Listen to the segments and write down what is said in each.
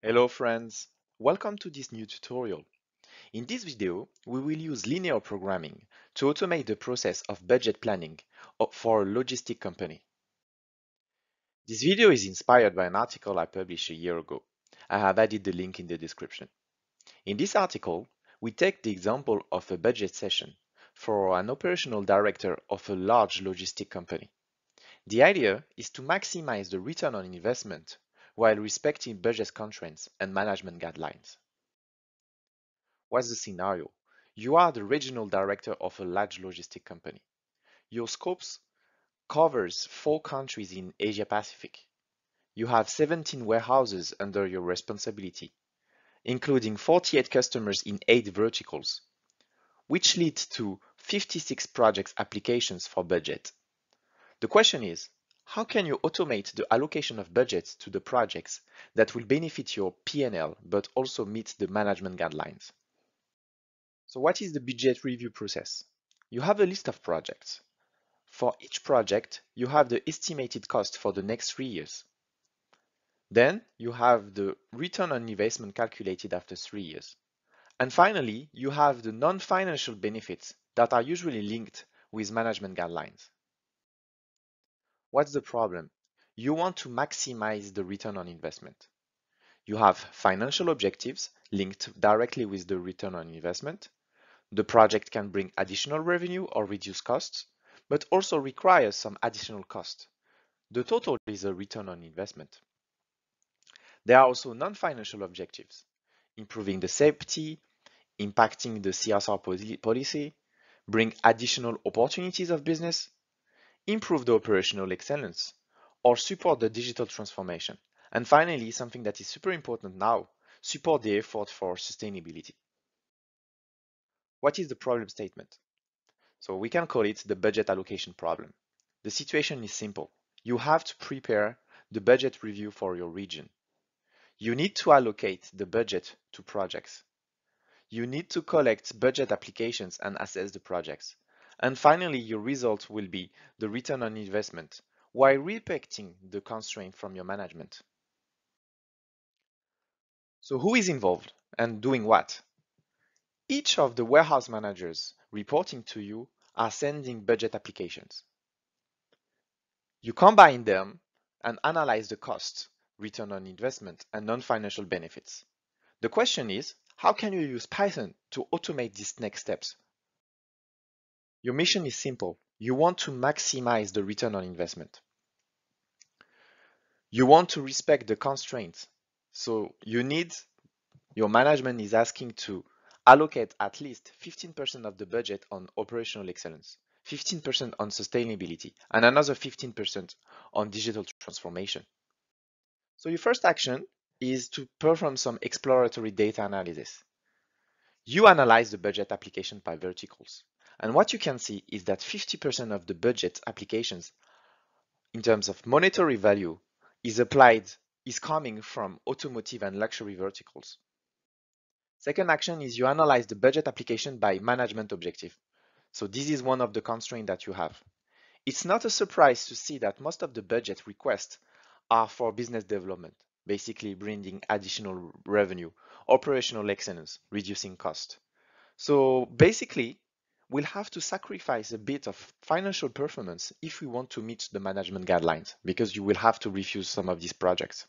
Hello friends, welcome to this new tutorial. In this video, we will use linear programming to automate the process of budget planning for a logistic company. This video is inspired by an article I published a year ago. I have added the link in the description. In this article, we take the example of a budget session for an operational director of a large logistic company. The idea is to maximize the return on investment while respecting budget constraints and management guidelines. What's the scenario? You are the regional director of a large logistic company. Your scopes covers 4 countries in Asia Pacific. You have 17 warehouses under your responsibility, including 48 customers in 8 verticals, which leads to 56 project applications for budget. The question is, how can you automate the allocation of budgets to the projects that will benefit your P&L but also meet the management guidelines? So what is the budget review process? You have a list of projects. For each project, you have the estimated cost for the next 3 years. Then you have the return on investment calculated after 3 years. And finally, you have the non-financial benefits that are usually linked with management guidelines. What's the problem? You want to maximize the return on investment. You have financial objectives linked directly with the return on investment. The project can bring additional revenue or reduce costs, but also requires some additional cost. The total is a return on investment. There are also non-financial objectives, improving the safety, impacting the CSR policy, bring additional opportunities of business, improve the operational excellence, or support the digital transformation. And finally, something that is super important now, support the effort for sustainability. What is the problem statement? So we can call it the budget allocation problem. The situation is simple. You have to prepare the budget review for your region. You need to allocate the budget to projects. You need to collect budget applications and assess the projects. And finally, your result will be the return on investment while respecting the constraint from your management. So who is involved and doing what? Each of the warehouse managers reporting to you are sending budget applications. You combine them and analyze the cost, return on investment, and non-financial benefits. The question is, how can you use Python to automate these next steps? Your mission is simple. You want to maximize the return on investment. You want to respect the constraints. So your management is asking to allocate at least 15% of the budget on operational excellence, 15% on sustainability, and another 15% on digital transformation. So your first action is to perform some exploratory data analysis. You analyze the budget application by verticals. And what you can see is that 50% of the budget applications in terms of monetary value is coming from automotive and luxury verticals. Second action is you analyze the budget application by management objective. So this is one of the constraints that you have. It's not a surprise to see that most of the budget requests are for business development, basically bringing additional revenue, operational excellence, reducing cost. So basically, we'll have to sacrifice a bit of financial performance if we want to meet the management guidelines, because you will have to refuse some of these projects.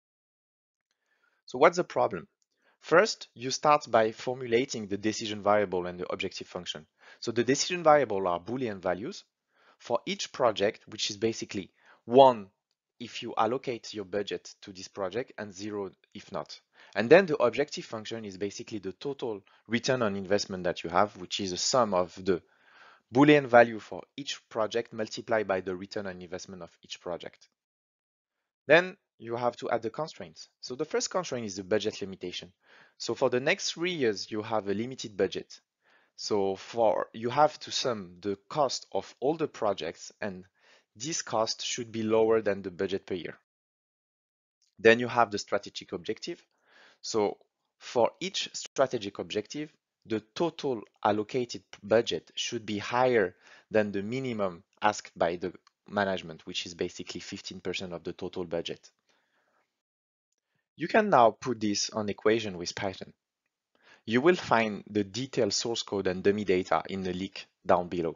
So what's the problem? First, you start by formulating the decision variable and the objective function. So the decision variable are Boolean values for each project, which is basically 1 if you allocate your budget to this project and 0 if not. And then the objective function is basically the total return on investment that you have, which is a sum of the Boolean value for each project multiplied by the return on investment of each project. Then you have to add the constraints. So the first constraint is the budget limitation. So for the next 3 years, you have a limited budget. So you have to sum the cost of all the projects, and this cost should be lower than the budget per year. Then you have the strategic objective. So for each strategic objective, the total allocated budget should be higher than the minimum asked by the management, which is basically 15% of the total budget. You can now put this on equation with Python. You will find the detailed source code and dummy data in the link down below.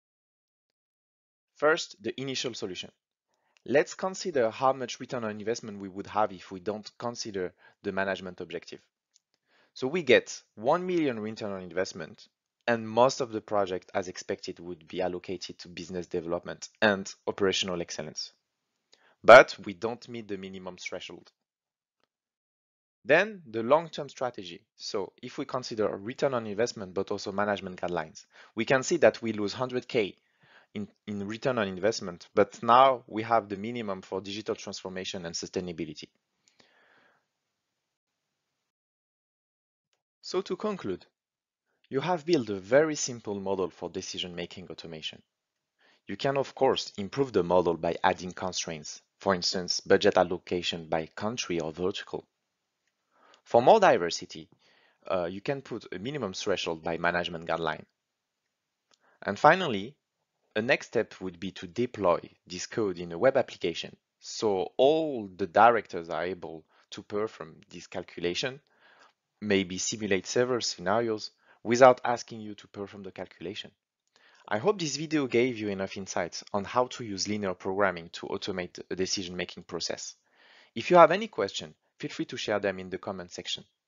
First, the initial solution. Let's consider how much return on investment we would have if we don't consider the management objective. So we get 1 million return on investment, and most of the project, as expected, would be allocated to business development and operational excellence. But we don't meet the minimum threshold. Then the long-term strategy. So if we consider a return on investment, but also management guidelines, we can see that we lose 100K in return on investment, but now we have the minimum for digital transformation and sustainability. So to conclude, you have built a very simple model for decision-making automation. You can, of course, improve the model by adding constraints, for instance, budget allocation by country or vertical. For more diversity, you can put a minimum threshold by management guideline. And finally, a next step would be to deploy this code in a web application so all the directors are able to perform this calculation, maybe simulate several scenarios without asking you to perform the calculation. I hope this video gave you enough insights on how to use linear programming to automate a decision-making process. If you have any question, feel free to share them in the comment section.